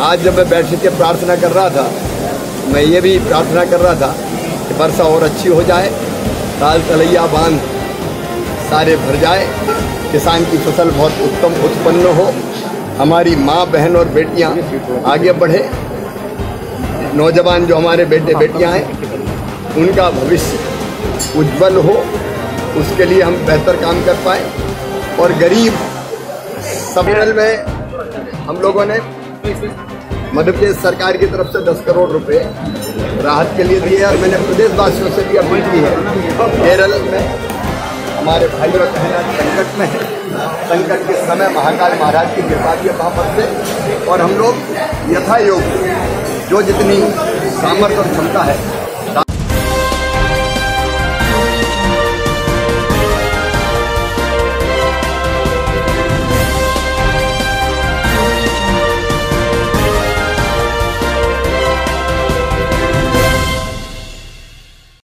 आज जब मैं बैठ के प्रार्थना कर रहा था, मैं ये भी प्रार्थना कर रहा था कि वर्षा और अच्छी हो जाए, ताल तलैया बांध सारे भर जाए, किसान की फसल बहुत उत्तम उत्पन्न हो, हमारी माँ बहन और बेटियाँ आगे बढ़े, नौजवान जो हमारे बेटे बेटियाँ हैं उनका भविष्य उज्जवल हो, उसके लिए हम बेहतर काम कर पाए। और गरीब सम्मेलन में हम लोगों ने मध्य प्रदेश सरकार की तरफ से 10 करोड़ रुपए राहत के लिए दिए और मैंने प्रदेशवासियों से भी अपील की है। केरल में हमारे भाई और बहनें संकट में है, संकट के समय महाकाल महाराज की कृपा की वहाँ पर से, और हम लोग यथायोग जो जितनी सामर्थ्य और क्षमता है